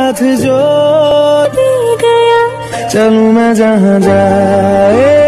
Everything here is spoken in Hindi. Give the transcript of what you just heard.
साथ जो दे गया, चलूं मैं जहाँ जाए